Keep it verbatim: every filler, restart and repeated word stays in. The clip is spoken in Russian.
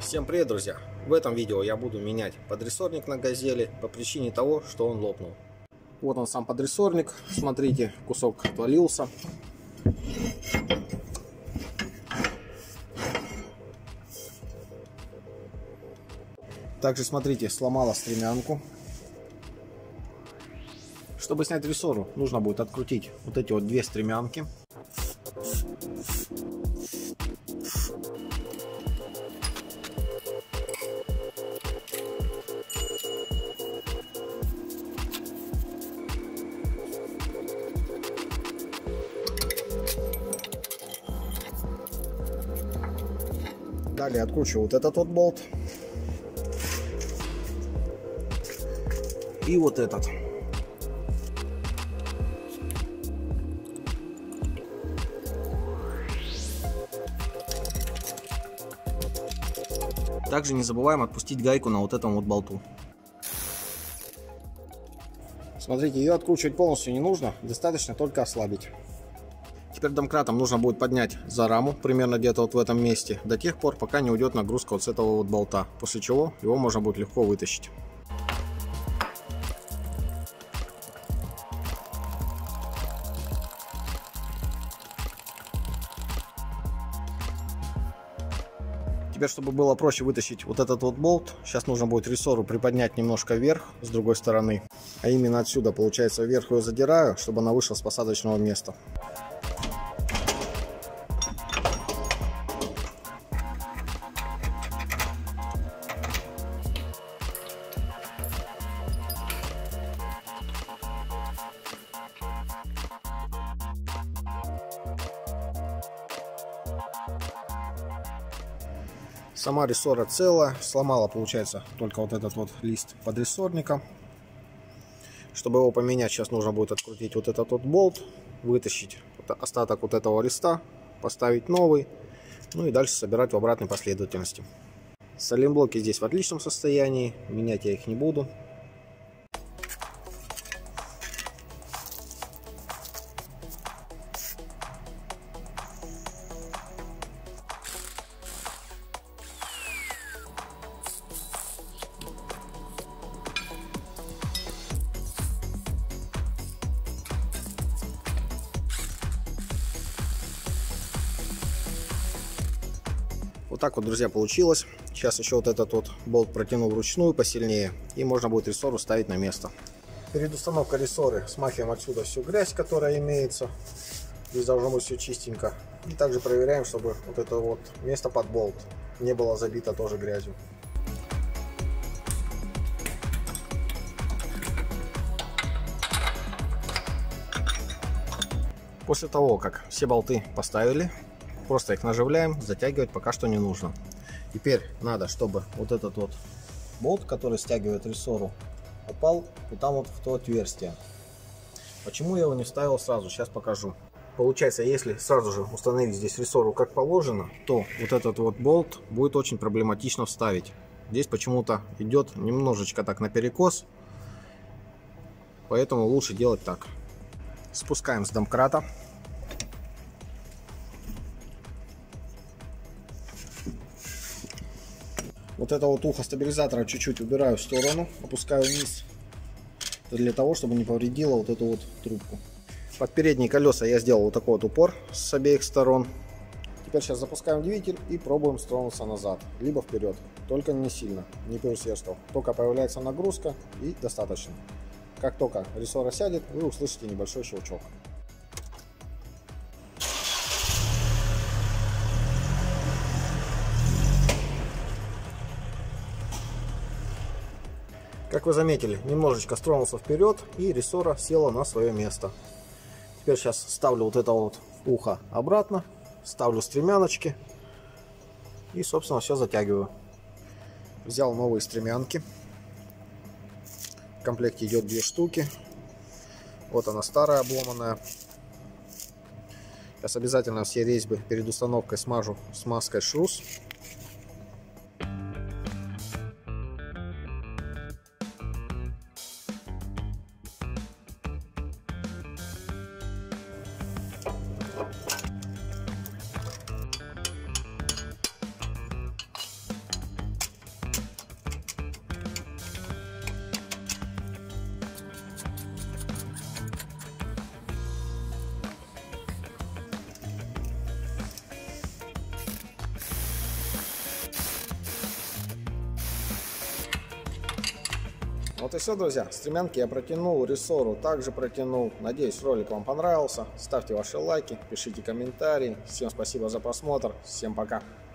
Всем привет, друзья! В этом видео я буду менять подрессорник на Газели по причине того, что он лопнул. Вот он сам подрессорник. Смотрите, кусок отвалился. Также смотрите, сломала стремянку. Чтобы снять рессору, нужно будет открутить вот эти вот две стремянки. Далее откручиваю вот этот вот болт. И вот этот. Также не забываем отпустить гайку на вот этом вот болту. Смотрите, ее откручивать полностью не нужно, достаточно только ослабить. Теперь домкратом нужно будет поднять за раму, примерно где-то вот в этом месте, до тех пор, пока не уйдет нагрузка вот с этого вот болта, после чего его можно будет легко вытащить. Теперь, чтобы было проще вытащить вот этот вот болт, сейчас нужно будет рессору приподнять немножко вверх с другой стороны. А именно отсюда, получается, вверх ее задираю, чтобы она вышла с посадочного места. Сама рессора целая, сломала, получается, только вот этот вот лист подрессорника. Чтобы его поменять, сейчас нужно будет открутить вот этот вот болт, вытащить остаток вот этого листа, поставить новый, ну и дальше собирать в обратной последовательности. Сайлентблоки здесь в отличном состоянии, менять я их не буду. Вот так вот, друзья, получилось. Сейчас еще вот этот вот болт протяну вручную посильнее, и можно будет рессору ставить на место. Перед установкой рессоры смахиваем отсюда всю грязь, которая имеется. Здесь должно быть все чистенько. И также проверяем, чтобы вот это вот место под болт не было забито тоже грязью. После того, как все болты поставили, просто их наживляем, затягивать пока что не нужно. Теперь надо, чтобы вот этот вот болт, который стягивает рессору, попал вот там вот в то отверстие. Почему я его не вставил сразу, сейчас покажу. Получается, если сразу же установить здесь рессору как положено, то вот этот вот болт будет очень проблематично вставить. Здесь почему-то идет немножечко так наперекос, поэтому лучше делать так. Спускаем с домкрата. Вот это вот ухо стабилизатора чуть-чуть убираю в сторону, опускаю вниз, для того, чтобы не повредило вот эту вот трубку. Под передние колеса я сделал вот такой вот упор с обеих сторон. Теперь сейчас запускаем двигатель и пробуем стронуться назад, либо вперед. Только не сильно, не пересверстал. Только появляется нагрузка и достаточно. Как только рессора сядет, вы услышите небольшой щелчок. Как вы заметили, немножечко стронулся вперед, и рессора села на свое место. Теперь сейчас ставлю вот это вот ухо обратно, ставлю стремяночки и, собственно, все затягиваю. Взял новые стремянки. В комплекте идет две штуки. Вот она старая, обломанная. Сейчас обязательно все резьбы перед установкой смажу смазкой шрус. Вот и все, друзья. Стремянки я протянул, рессору также протянул. Надеюсь, ролик вам понравился. Ставьте ваши лайки, пишите комментарии. Всем спасибо за просмотр. Всем пока.